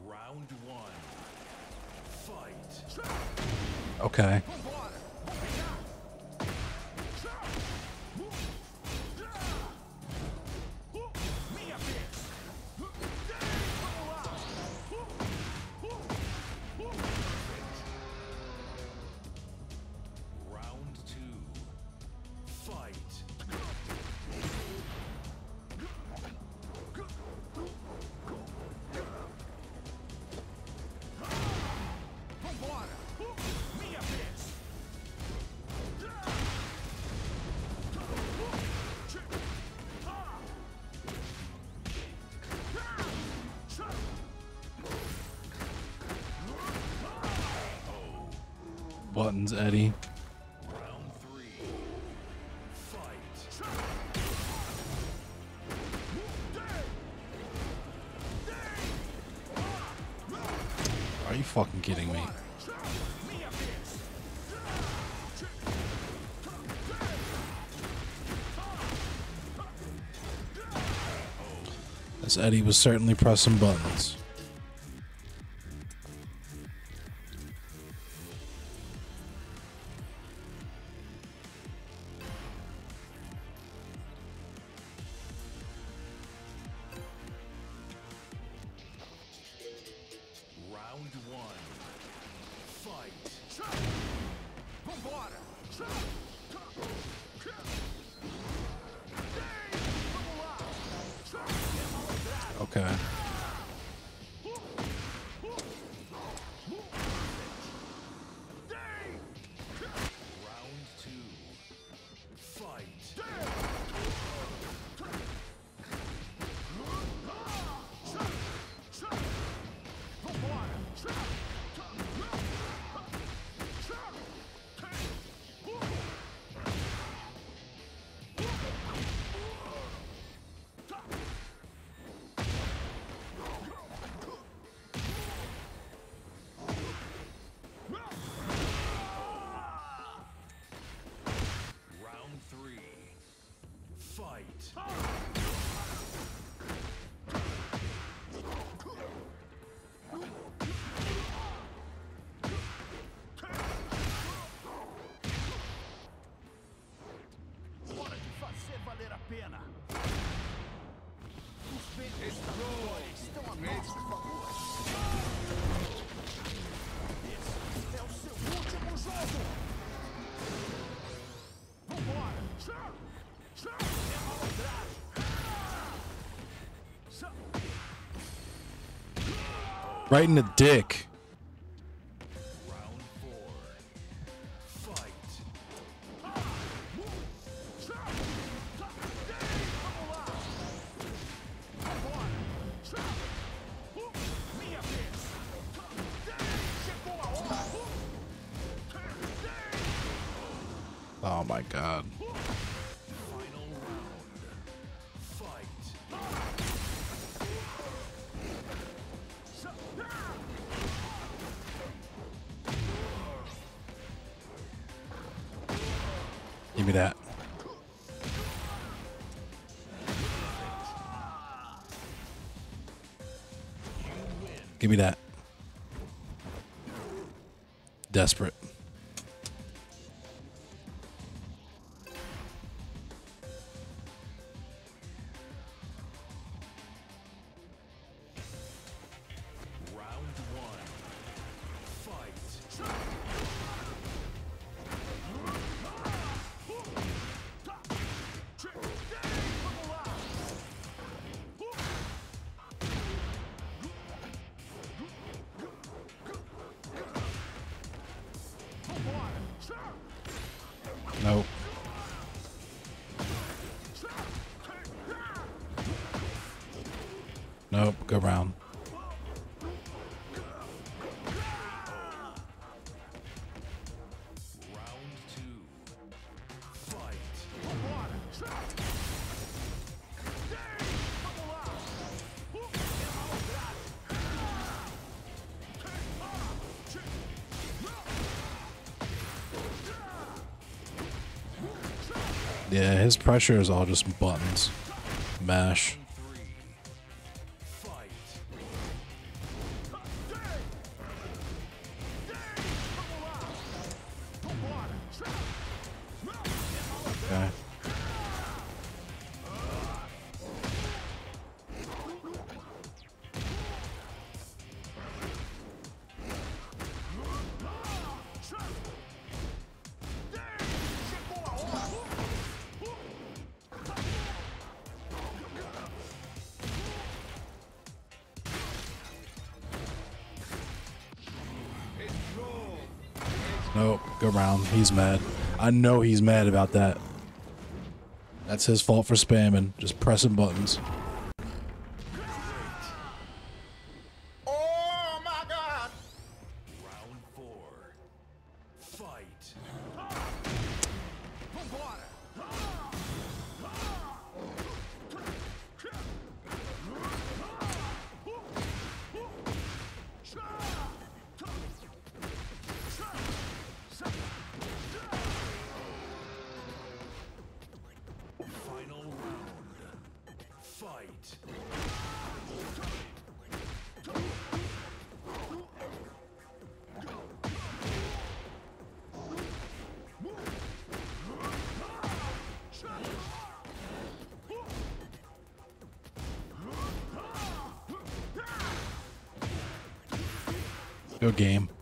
Round one. Fight. Okay. Round two. Fight. Buttons, Eddie. Round three. Fight. Are you fucking kidding me? This Eddie was certainly pressing buttons. Round one. Fight. Okay. Round two. Fight. Round three. Fight. Hora de fazer valer a pena. Os ventos estão a nosso favor. Esse é o seu último jogo. Vambora. É malandragem. Right in the dick. Round four. Fight. Oh my god. Final round. Fight. Give me that. Give me that. Desperate. Round one. Fight. Nope. Nope. Go round. Round two. Fight. Yeah, his pressure is all just buttons. Mash. Three. Fight. Nope, go round. He's mad. I know he's mad about that. That's his fault for spamming, just pressing buttons. Oh my God! Round 4. Fight. Final round. Fight. Go game.